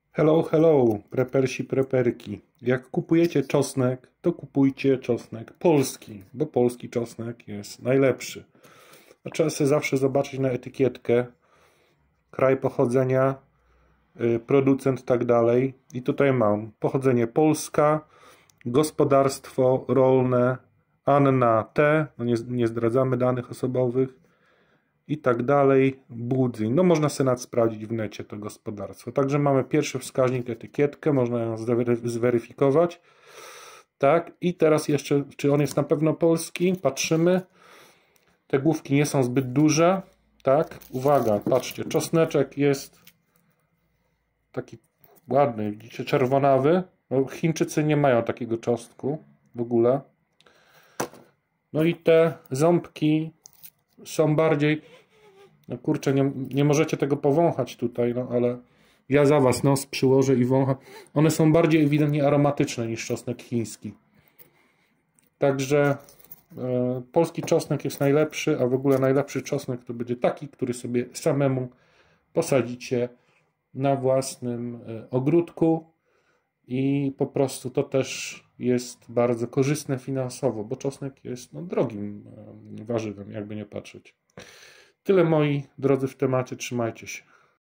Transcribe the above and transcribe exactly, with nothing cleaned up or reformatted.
Hello, hello, prepersi, preperki. Jak kupujecie czosnek, to kupujcie czosnek polski, bo polski czosnek jest najlepszy. A trzeba sobie zawsze zobaczyć na etykietkę, kraj pochodzenia, producent, tak dalej. I tutaj mam pochodzenie Polska, gospodarstwo rolne, Anna T, no nie, nie zdradzamy danych osobowych, i tak dalej, Budzyń. No można sobie nawet sprawdzić w necie to gospodarstwo. Także mamy pierwszy wskaźnik, etykietkę, można ją zweryfikować. Tak, i teraz jeszcze, czy on jest na pewno polski? Patrzymy. Te główki nie są zbyt duże. Tak, uwaga, patrzcie, czosneczek jest taki ładny, widzicie, czerwonawy. No, Chińczycy nie mają takiego czosnku w ogóle. No i te ząbki są bardziej, no kurczę, nie, nie możecie tego powąchać tutaj, no ale ja za was nos przyłożę i wącham. One są bardziej ewidentnie aromatyczne niż czosnek chiński. Także e, polski czosnek jest najlepszy, a w ogóle najlepszy czosnek to będzie taki, który sobie samemu posadzicie na własnym e, ogródku i po prostu to też jest bardzo korzystne finansowo, bo czosnek jest no, drogim e, warzywem, jakby nie patrzeć. Tyle moi drodzy w temacie, trzymajcie się.